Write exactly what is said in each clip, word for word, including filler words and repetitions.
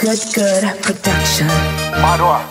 Good Good Production. Bad one.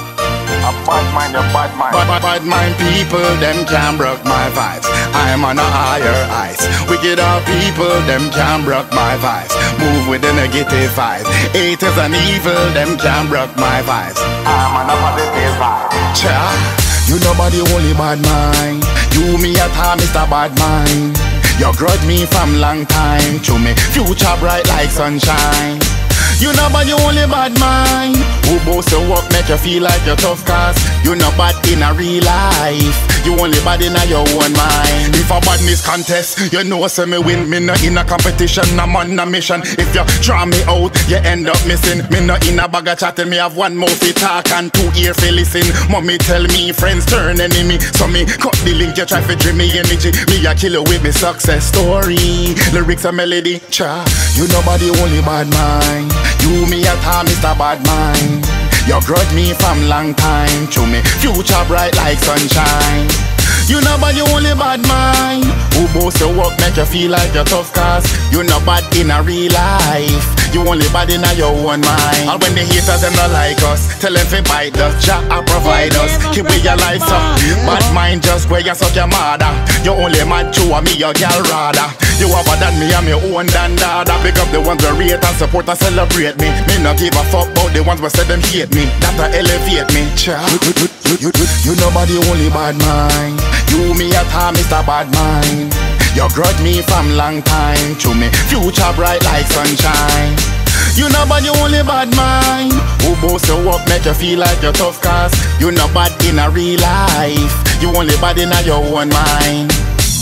A bad mind, a bad mind. Bad, bad, bad mind people, them can't broke my vibes. I'm on a higher heights. Wicked all people, them can't broke my vibes. Move with the negative vibes. Haters and evil, them can't broke my vibes. I'm on a positive vibe. Cha, you nobody only bad mind. You me at time, Mister Bad Mind. You grudge me from long time. To me, future bright like sunshine. You nobody only bad mind. Who boast your work make you feel like you're tough, cause you not bad in a real life. You only bad in a your own mind. If a badness contest, you know say me win. Me not in a competition, I'm on a mission. If you draw me out, you end up missing. Me not in a bag of chatting, me have one mouth to talk and two ears to listen. Mommy tell me friends turn enemy, so me cut the link, you try to drain me energy. Me a kill you with me success story. Lyrics and melody, cha. You nobody only bad mind. You me at time, Mister Bad Mind. You grudge me from long time. To me, future bright like sunshine. You nobody only bad mind. Who boast your work make you feel like you're tough, cause you not bad in a real life. You only bad in a your own mind. And when the haters them not like us, tell them to bite us. Jah a provide us, keep with your life up. Bad mind just where you suck your mother. You only mad to me, your girl rather. You have a than me, I'm your own than dada. Pick up the ones that rate and support and celebrate me. Me not give a fuck about the ones that said them hate me. That a elevate me, cha. You, you, you, you, you nobody only bad mind. You me at time, Mister Bad Mind. You grudge me from long time. To me, future bright like sunshine. You nobody only bad mind. Who boast your work make you feel like you're tough, cause you not bad in a real life. You only bad in a your own mind.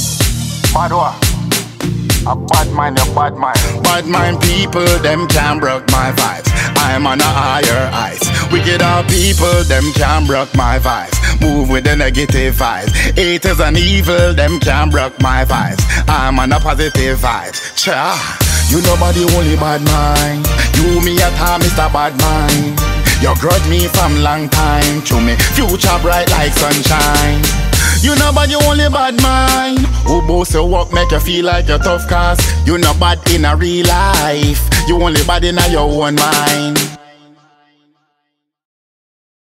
Bad one. A bad mind, a bad mind. Bad mind people, them can't broke my vibes. I'm on a higher heights. Wicked all people, them can't broke my vibes. Move with the negative vibes. Haters and evil, them can't broke my vibes. I'm on a positive vibes. Cha, you nobody only bad mind. You me at time, Mister Bad Mind. You grudge me from long time. To me, future bright like sunshine. You nobody only bad mind. Who boast your work make you feel like you're tough, cause you not bad in a real life. You only bad in a your own mind.